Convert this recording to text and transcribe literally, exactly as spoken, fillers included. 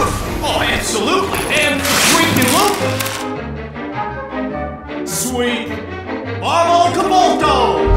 Oh, absolutely. And sweet and local. Sweet Bottle Cabolto.